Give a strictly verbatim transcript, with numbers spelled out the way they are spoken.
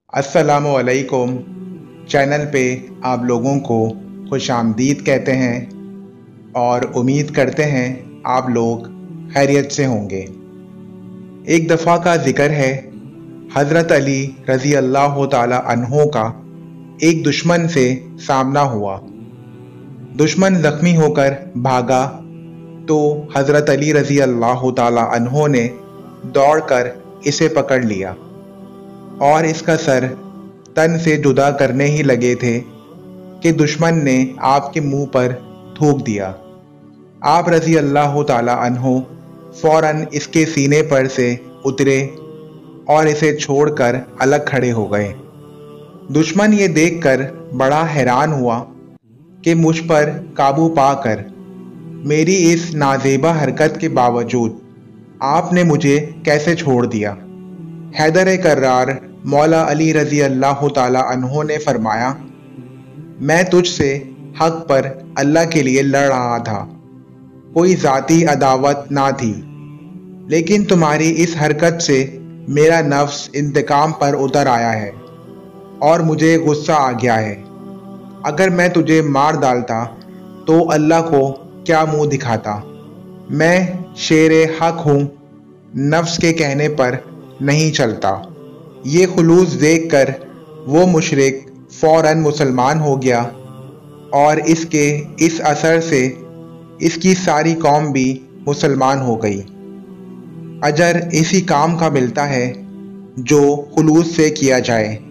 अस्सलामु अलैकुम। चैनल पे आप लोगों को खुश आमदीद कहते हैं और उम्मीद करते हैं आप लोग खैरियत से होंगे। एक दफ़ा का ज़िक्र है, हज़रत अली रज़ी अल्लाह ताला अन्हो का एक दुश्मन से सामना हुआ। दुश्मन ज़ख्मी होकर भागा तो हज़रत अली रज़ी अल्लाह ताला अन्हो ने दौड़कर इसे पकड़ लिया और इसका सर तन से जुदा करने ही लगे थे कि दुश्मन ने आपके मुंह पर थूक दिया। आप रज़ी अल्लाह ताला अन्हो फौरन इसके सीने पर से उतरे और इसे छोड़कर अलग खड़े हो गए। दुश्मन ये देखकर बड़ा हैरान हुआ कि मुझ पर काबू पाकर मेरी इस नाजेबा हरकत के बावजूद आपने मुझे कैसे छोड़ दिया। हैदर कर्रार मौला अली रज़ी अल्लाह ताला अन्हो ने फरमाया, मैं तुझसे हक पर अल्लाह के लिए लड़ रहा था, कोई ज़ाती अदावत ना थी, लेकिन तुम्हारी इस हरकत से मेरा नफ्स इंतकाम पर उतर आया है और मुझे गुस्सा आ गया है। अगर मैं तुझे मार डालता तो अल्लाह को क्या मुंह दिखाता। मैं शेरे हक हूँ, नफ्स के कहने पर नहीं चलता। ये खुलूस देखकर वो मुशरिक फौरन मुसलमान हो गया और इसके इस असर से इसकी सारी कौम भी मुसलमान हो गई। अजर इसी काम का मिलता है जो खुलूस से किया जाए।